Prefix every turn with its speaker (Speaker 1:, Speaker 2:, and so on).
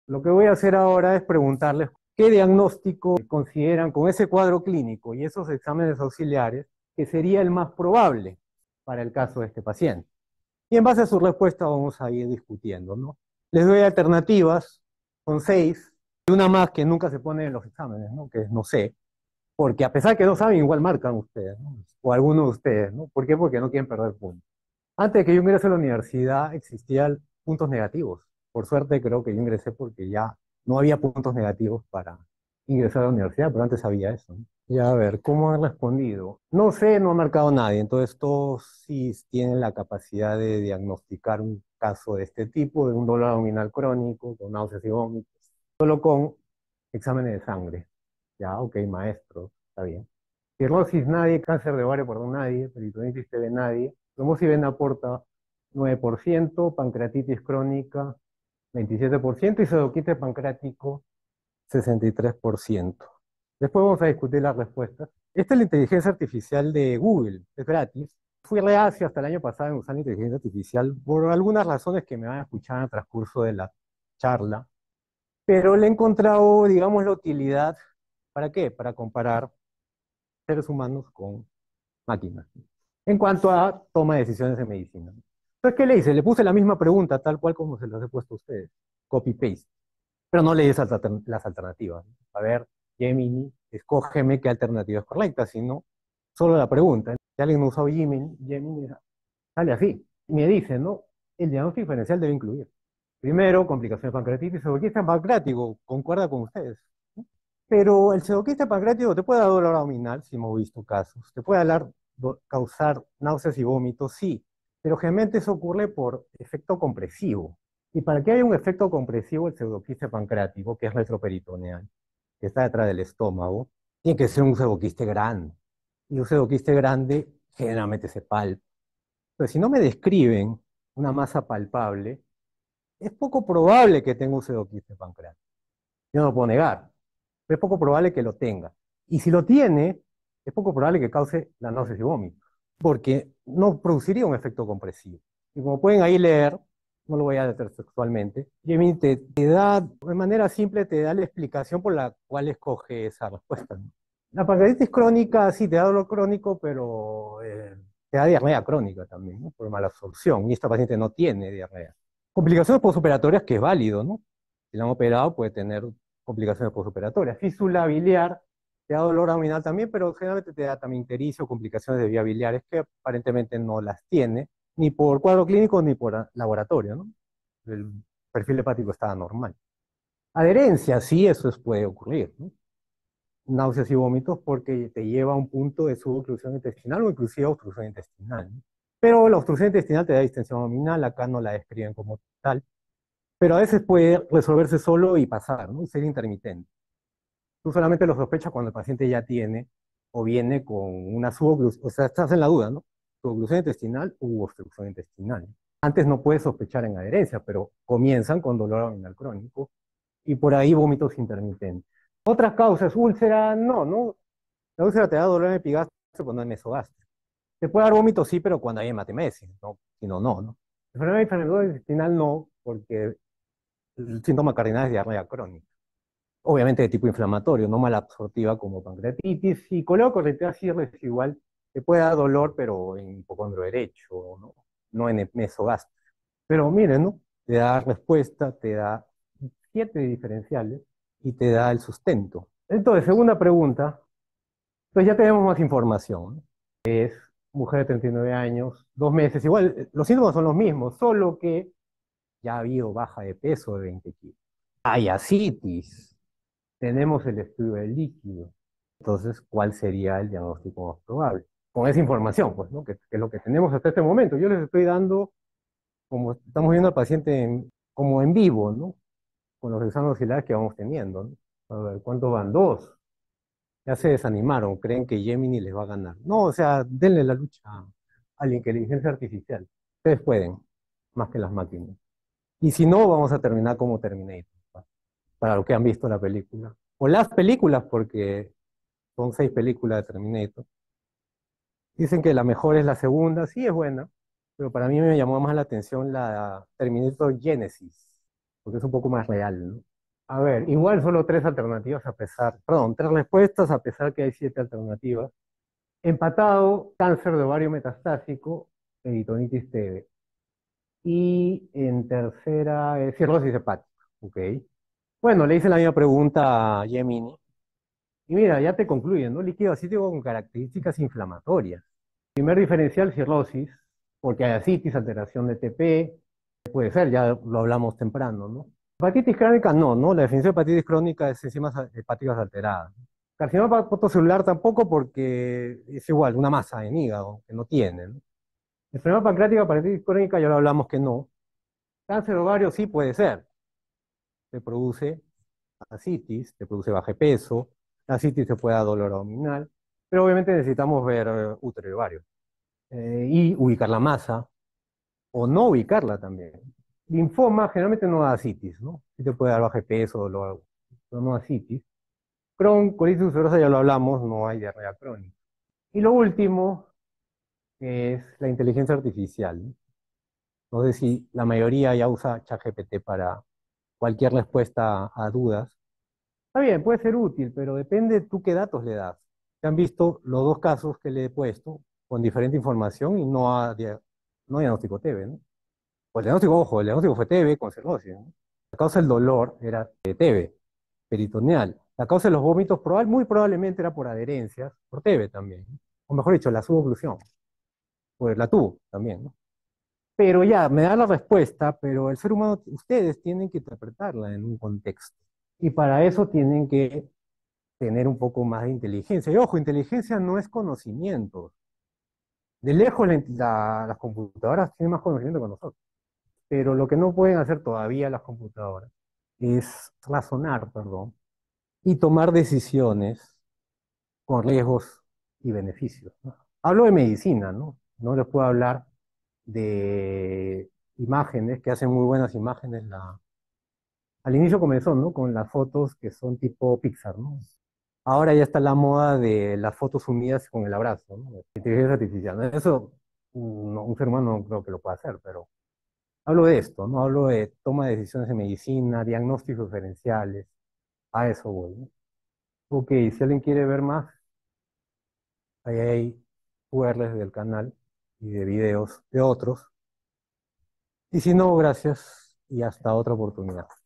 Speaker 1: Lo que voy a hacer ahora es preguntarles qué diagnóstico consideran con ese cuadro clínico y esos exámenes auxiliares que sería el más probable para el caso de este paciente. Y en base a su respuesta vamos a ir discutiendo, ¿no? Les doy alternativas, con seis, y una más que nunca se pone en los exámenes, ¿no? Que es no sé, porque a pesar que no saben, igual marcan ustedes, ¿no? O algunos de ustedes, ¿no? ¿Por qué? Porque no quieren perder puntos. Antes de que yo ingrese a la universidad existían puntos negativos. Por suerte creo que yo ingresé porque ya no había puntos negativos para ingresar a la universidad, pero antes había eso, ¿no? Ya a ver, ¿cómo han respondido? No sé, no ha marcado nadie, entonces todos sí tienen la capacidad de diagnosticar un caso de este tipo, de un dolor abdominal crónico, con náuseas y vómitos, solo con exámenes de sangre. Ya, ok, maestro, está bien. Cirrosis nadie, cáncer de ovario, perdón, nadie, peritonitis TV nadie, trombosis vena porta 9%, pancreatitis crónica 27% y pseudoquiste pancreático 63%. Después vamos a discutir las respuestas. Esta es la inteligencia artificial de Google, es gratis. Fui reacio hasta el año pasado en usar la inteligencia artificial por algunas razones que me van a escuchar en el transcurso de la charla, pero le he encontrado, digamos, la utilidad. ¿Para qué? Para comparar seres humanos con máquinas en cuanto a toma de decisiones en medicina. Entonces, ¿qué le hice? Le puse la misma pregunta, tal cual como se las he puesto a ustedes. Copy-paste. Pero no le di las alternativas. A ver, Gemini, escógeme qué alternativa es correcta, sino solo la pregunta. Si alguien no usó Gemini sale así. Y me dice, ¿no? El diagnóstico diferencial debe incluir. Primero, complicaciones pancreatitis, pseudoquiste pancreático, concuerda con ustedes. Pero el pseudoquiste pancreático te puede dar dolor abdominal, si hemos visto casos, te puede causar náuseas y vómitos, sí, pero generalmente eso ocurre por efecto compresivo. Y para que haya un efecto compresivo, el pseudoquiste pancreático, que es retroperitoneal, que está detrás del estómago, tiene que ser un pseudoquiste grande. Y un pseudoquiste grande generalmente se palpa. Pero si no me describen una masa palpable, es poco probable que tenga un pseudoquiste pancreático. Yo no lo puedo negar, pero es poco probable que lo tenga. Y si lo tiene, es poco probable que cause la náuseas y vómitos, porque no produciría un efecto compresivo. Y como pueden ahí leer, no lo voy a leer textualmente, Gemini te da, de manera simple, te da la explicación por la cual escoge esa respuesta, ¿no? La pancreatitis crónica sí te da dolor crónico, pero te da diarrea crónica también, ¿no? Por mala absorción, y esta paciente no tiene diarrea. Complicaciones postoperatorias que es válido, ¿no? Si la han operado puede tener complicaciones postoperatorias. Fístula biliar te da dolor abdominal también, pero generalmente te da también ictericia o complicaciones de vías biliares que aparentemente no las tiene, ni por cuadro clínico ni por laboratorio, ¿no? El perfil hepático estaba normal. Adherencia, sí, puede ocurrir, ¿no? Náuseas y vómitos porque te lleva a un punto de suboclusión intestinal o inclusive obstrucción intestinal, ¿no? Pero la obstrucción intestinal te da distensión abdominal, acá no la describen como tal, pero a veces puede resolverse solo y pasar, ¿no? Y ser intermitente. Tú solamente lo sospechas cuando el paciente ya tiene o viene con una suboclusión, o sea, estás en la duda, ¿no? Suboclusión intestinal u obstrucción intestinal. Antes no puedes sospechar en adherencia, pero comienzan con dolor abdominal crónico y por ahí vómitos intermitentes. Otras causas, úlcera, no, no. La úlcera te da dolor en el epigástrico cuando hay mesogástrico. Te puede dar vómitos, sí, pero cuando hay hematemesis, ¿no? Si no, no, ¿no? Enfermedad intestinal no, porque el síntoma cardinal es diarrea crónica. Obviamente de tipo inflamatorio, no malabsortiva como pancreatitis, y coleocorretitis residual, te puede dar dolor, pero en hipocondrio derecho, ¿no? No en el mesogástrico. Pero miren, ¿no? Te da respuesta, te da 7 diferenciales y te da el sustento. Entonces, segunda pregunta, entonces ya tenemos más información, ¿no? Mujer de 39 años, 2 meses, igual los síntomas son los mismos, solo que ya ha habido baja de peso de 20 kilos. Hay asitis, tenemos el estudio del líquido. Entonces, ¿cuál sería el diagnóstico más probable? Con esa información, pues, ¿no? Que es lo que tenemos hasta este momento. Yo les estoy dando, como estamos viendo al paciente como en vivo, ¿no? Con los exámenes auxiliares que vamos teniendo, ¿no? A ver, ¿cuántos van? Dos. Ya se desanimaron, creen que Gemini les va a ganar. No, o sea, denle la lucha a la inteligencia artificial. Ustedes pueden, más que las máquinas. Y si no, vamos a terminar como Terminator, para los que han visto la película. O las películas, porque son 6 películas de Terminator. Dicen que la mejor es la segunda, sí es buena, pero para mí me llamó más la atención la Terminator Genesis, porque es un poco más real, ¿no? A ver, igual solo tres alternativas a pesar, perdón, tres respuestas a pesar que hay siete alternativas. Empatado, cáncer de ovario metastásico, peritonitis TV. Y en tercera, cirrosis hepática. Ok. Bueno, le hice la misma pregunta a Gemini. Y mira, ya te concluyen, ¿no? Líquido acítico con características inflamatorias. Primer diferencial, cirrosis, porque hay ascitis, alteración de TP, puede ser, ya lo hablamos temprano, ¿no? Hepatitis crónica no, ¿no? La definición de hepatitis crónica es enzimas hepáticas alteradas. Carcinoma hepatocelular tampoco porque es igual, una masa en hígado que no tiene, ¿no? Enfermedad pancreática, hepatitis crónica, ya lo hablamos que no. Cáncer de ovario sí puede ser, te produce ascitis, te produce bajo peso, la ascitis te puede dar dolor abdominal, pero obviamente necesitamos ver útero y ovario y ubicar la masa o no ubicarla también. Linfoma generalmente no da ascitis, ¿no? Sí te puede dar bajo peso, dolor, pero no ascitis. Crohn, colitis ulcerosa ya lo hablamos, no hay diarrea crónica. Y lo último es la inteligencia artificial, ¿no? No sé si la mayoría ya usa ChatGPT para cualquier respuesta a dudas. Está bien, puede ser útil, pero depende tú qué datos le das. Se han visto los dos casos que le he puesto con diferente información y no diagnosticó TB, ¿no? Pues el diagnóstico, ojo, el diagnóstico fue TB con cirrosis, ¿no? La causa del dolor era TB, peritoneal. La causa de los vómitos muy probablemente era por adherencias, por TB también, ¿no? O mejor dicho, la suboclusión, pues la tuvo también, ¿no? Pero ya, me da la respuesta, pero el ser humano, ustedes tienen que interpretarla en un contexto. Y para eso tienen que tener un poco más de inteligencia. Y ojo, inteligencia no es conocimiento. De lejos las computadoras tienen más conocimiento que nosotros. Pero lo que no pueden hacer todavía las computadoras es razonar, perdón, y tomar decisiones con riesgos y beneficios, ¿no? Hablo de medicina, ¿no? No les puedo hablar de imágenes, que hacen muy buenas imágenes. Al inicio comenzó, ¿no? Con las fotos que son tipo Pixar, ¿no? Ahora ya está la moda de las fotos unidas con el abrazo, ¿no? Inteligencia artificial, ¿no? Eso un ser humano no creo que lo pueda hacer, pero hablo de esto, ¿no? Hablo de toma de decisiones en medicina, diagnósticos diferenciales, a eso voy, ¿no? Ok, si alguien quiere ver más, ahí hay URLs del canal y de videos de otros. Y si no, gracias y hasta otra oportunidad.